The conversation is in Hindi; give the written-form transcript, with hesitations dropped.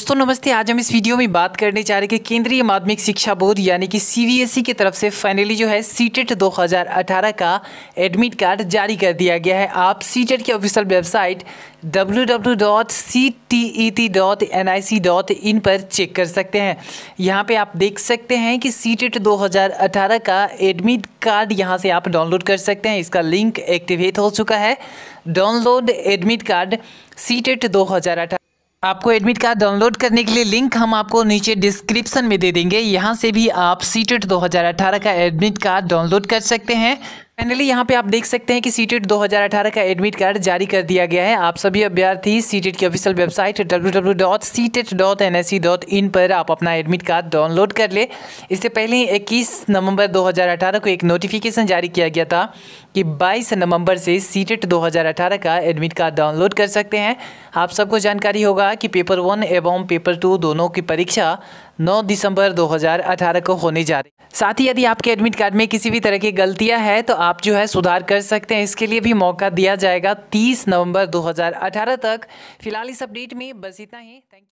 दोस्तों नमस्ते। आज हम इस वीडियो में बात करने जा रहे हैं कि केंद्रीय माध्यमिक शिक्षा बोर्ड यानी कि सीबीएसई की तरफ से फाइनली जो है सीटेट 2018 का एडमिट कार्ड जारी कर दिया गया है। आप सीटेट की ऑफिशियल वेबसाइट www.ctet.nic.in पर चेक कर सकते हैं। यहाँ पे आप देख सकते हैं कि सीटेट 2018 का एडमिट कार्ड यहाँ से आप डाउनलोड कर सकते हैं। इसका लिंक एक्टिवेट हो चुका है। Download admit card CTET 2018। आपको एडमिट कार्ड डाउनलोड करने के लिए लिंक हम आपको नीचे डिस्क्रिप्शन में दे देंगे। यहाँ से भी आप सीटेट 2018 का एडमिट कार्ड डाउनलोड कर सकते हैं। फाइनली यहाँ पे आप देख सकते हैं कि सीटेट 2018 का एडमिट कार्ड जारी कर दिया गया है। आप सभी अभ्यर्थी सीटेट की ऑफिशियल वेबसाइट www.ctet.nic.in पर आप अपना एडमिट कार्ड डाउनलोड कर ले। इससे पहले 21 नवंबर 2018 को एक नोटिफिकेशन जारी किया गया था कि 22 नवंबर से सीटेट 2018 का एडमिट कार्ड डाउनलोड कर सकते हैं। आप सबको जानकारी होगा कि पेपर 1 एवं पेपर 2 दोनों की परीक्षा 9 दिसंबर 2018 को होने जा रही है। साथ ही यदि आपके एडमिट कार्ड में किसी भी तरह की गलतियां हैं तो आप जो है सुधार कर सकते हैं। इसके लिए भी मौका दिया जाएगा 30 नवंबर 2018 तक। फिलहाल इस अपडेट में बस इतना ही। Thank you.